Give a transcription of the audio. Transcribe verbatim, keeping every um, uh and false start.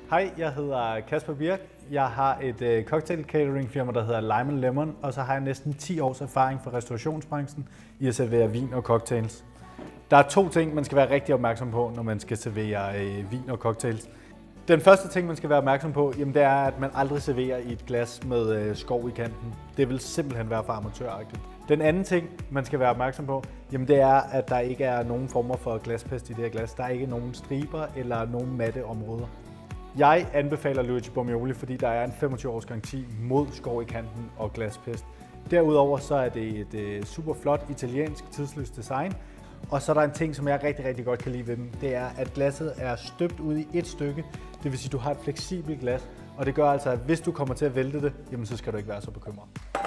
Hej, jeg hedder Kasper Birk. Jeg har et øh, cocktail catering firma, der hedder Lime and Lemon, og så har jeg næsten ti års erfaring fra restaurationsbranchen i at servere vin og cocktails. Der er to ting, man skal være rigtig opmærksom på, når man skal servere øh, vin og cocktails. Den første ting, man skal være opmærksom på, jamen, det er, at man aldrig serverer i et glas med øh, skov i kanten. Det vil simpelthen være for amatøragtigt. Den anden ting, man skal være opmærksom på, jamen, det er, at der ikke er nogen former for glaspest i det her glas. Der er ikke nogen striber eller nogen matte områder. Jeg anbefaler Luigi Bormioli, fordi der er en femogtyve års garanti mod skov i kanten og glaspest. Derudover så er det et øh, super flot italiensk tidsløst design. Og så er der en ting, som jeg rigtig, rigtig godt kan lide ved dem. Det er, at glasset er støbt ud i et stykke. Det vil sige, at du har et fleksibelt glas. Og det gør altså, at hvis du kommer til at vælte det, jamen, så skal du ikke være så bekymret.